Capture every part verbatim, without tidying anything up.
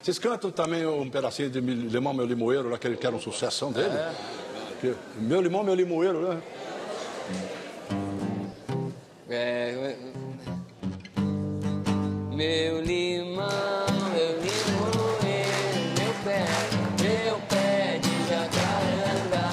Vocês cantam também um pedacinho de Limão, Meu Limoeiro, lá, que era uma sucessão dele? É. Que, meu Limão, Meu Limoeiro, né? É... Meu limão, meu limoeiro, meu pé, meu pé de jacarandá.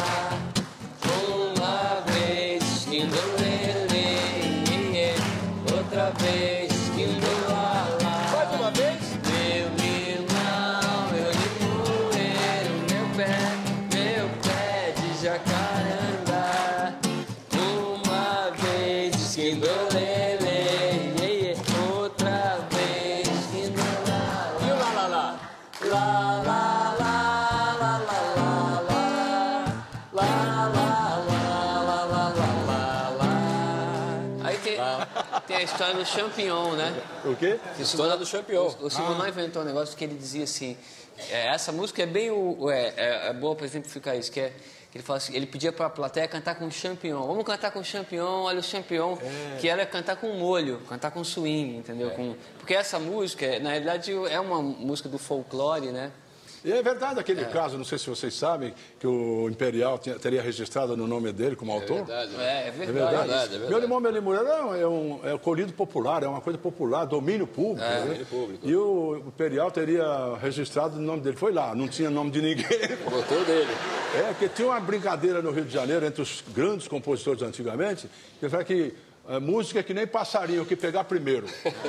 Uma vez que lelê, outra vez que lá. Mais uma vez? Meu limão, meu limoeiro, meu pé, meu pé de jacarandá. Uma vez que lelê, outra vez que lá. E o lá, lá, lá? Lá, lá, lá, lá, lá, lá, lá, lá, lá, lá, lá, lá, lá. Aí tem, tem a história do champignon, né? O quê? A história do Champignon. O, o Simonal inventou um negócio que ele dizia assim, é, essa música é bem o, é, é, é boa para exemplificar isso, que é que ele fala assim, ele pedia para a plateia cantar com champignon. Vamos cantar com champignon, olha o champignon, é. que era cantar com molho, cantar com swing, entendeu? É. Com, porque essa música, na realidade, é uma música do folclore, né? E é verdade aquele É. caso, não sei se vocês sabem, que o Imperial tinha, teria registrado no nome dele como autor. É verdade. É, é É verdade. verdade. É verdade, é verdade. Meu Limão, Meu Limoeiro é um, é um colhido popular, é uma coisa popular, domínio público. É, né? domínio público. E o Imperial teria registrado o nome dele. Foi lá, não tinha nome de ninguém. Botou dele. É, porque tinha uma brincadeira no Rio de Janeiro entre os grandes compositores antigamente, que foi que é, música é que nem passarinho, que pegar primeiro.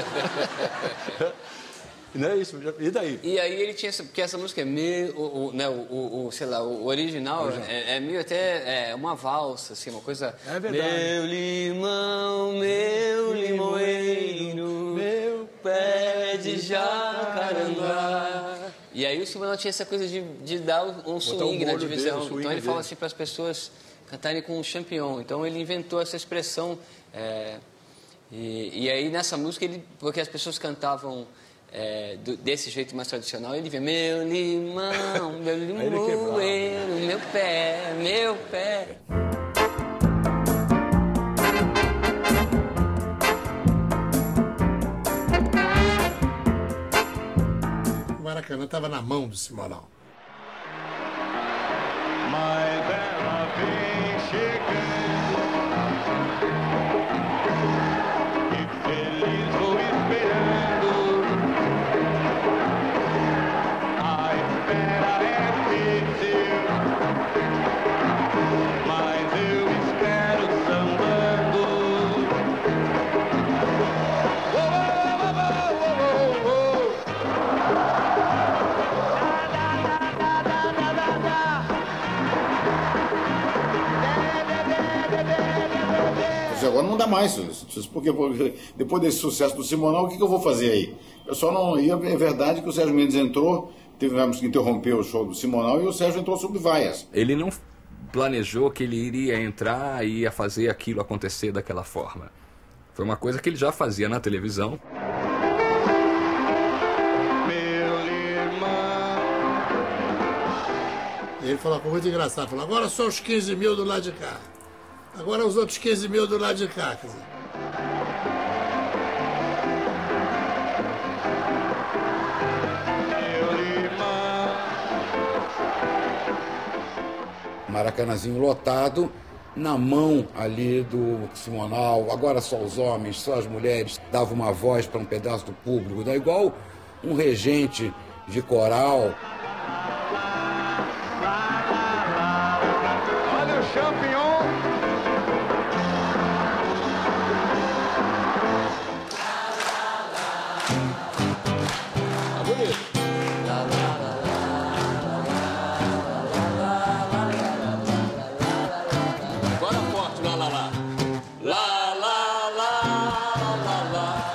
Não é isso? E daí? E aí ele tinha essa, porque essa música é meio, o, o, né, o, o, o, sei lá, o original, original. É, é meio até é uma valsa, assim, uma coisa... É verdade. Meu limão, meu limoeiro, meu pé de jacarandá. E aí o Simonal tinha essa coisa de, de dar um swing na divisão. Dele, então ele dele. fala assim para as pessoas cantarem com um champignon. Então ele inventou essa expressão. É, e, e aí nessa música, ele, porque as pessoas cantavam... É, do, desse jeito mais tradicional, ele vê meu limão, meu limoeiro, meu pé, meu pé. O Maracanã estava na mão do Simonal. Mas ela vem chegando e feliz vou esperando. A espera é difícil, mas eu espero sambando. Oh, oh, oh, oh, oh, Mas agora não dá mais isso, porque, porque depois desse sucesso do Simonal, o que, que eu vou fazer aí? Eu só não ia, é verdade que o Sérgio Mendes entrou, tivemos que interromper o show do Simonal e o Sérgio entrou sob vaias. Ele não planejou que ele iria entrar e ia fazer aquilo acontecer daquela forma. Foi uma coisa que ele já fazia na televisão. E ele falou, foi muito engraçado. Falou, agora só os quinze mil do lado de cá. Agora os outros quinze mil do lado de cá. Quer dizer. Maracanãzinho lotado, na mão ali do Simonal, agora só os homens, só as mulheres, dava uma voz para um pedaço do público, né? Igual um regente de coral. Olha o champignon. Tá bonito. Agora forte, lá, lá, lá. Lá, lá, lá, lá, lá,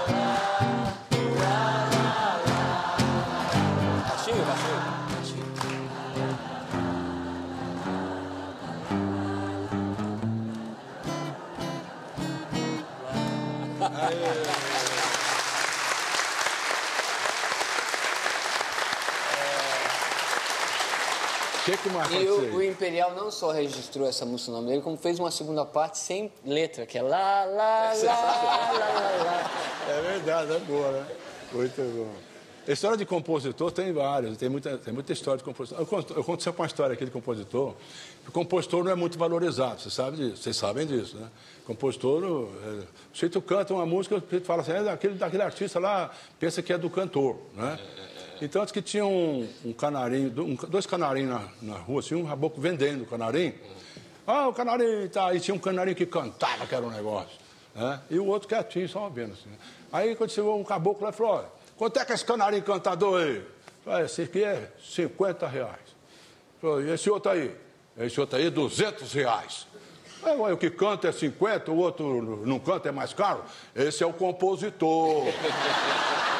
lá. Baixinho, baixinho. O que, que marca E isso o, aí? o Imperial não só registrou essa música no nome dele, como fez uma segunda parte sem letra, que é lá, lá, lá, lá, lá, lá. É verdade, é boa, né? Muito bom. A história de compositor tem várias, tem muita, tem muita história de compositor. Eu conto, eu conto sempre uma história aqui de compositor. O compositor não é muito valorizado, vocês sabem disso, vocês sabem disso, né? Compositor, é, o sujeito canta uma música, o sujeito fala assim, é daquele, daquele artista lá, pensa que é do cantor, né? Então, antes que tinha um, um canarinho, um, dois canarinhos na, na rua, assim, um caboclo vendendo o canarinho. Ah, o canarinho, tá. E tinha um canarinho que cantava, que era um negócio, né? E o outro quietinho, só vendo assim, né? Aí, quando chegou um caboclo lá, ele falou, olha, quanto é que esse canarinho cantador aí? Falei, esse aqui é cinquenta reais. Falei, e esse outro aí? Esse outro aí é duzentos reais. Aí, o que canta é cinquenta, o outro não canta, é mais caro? Esse é o compositor.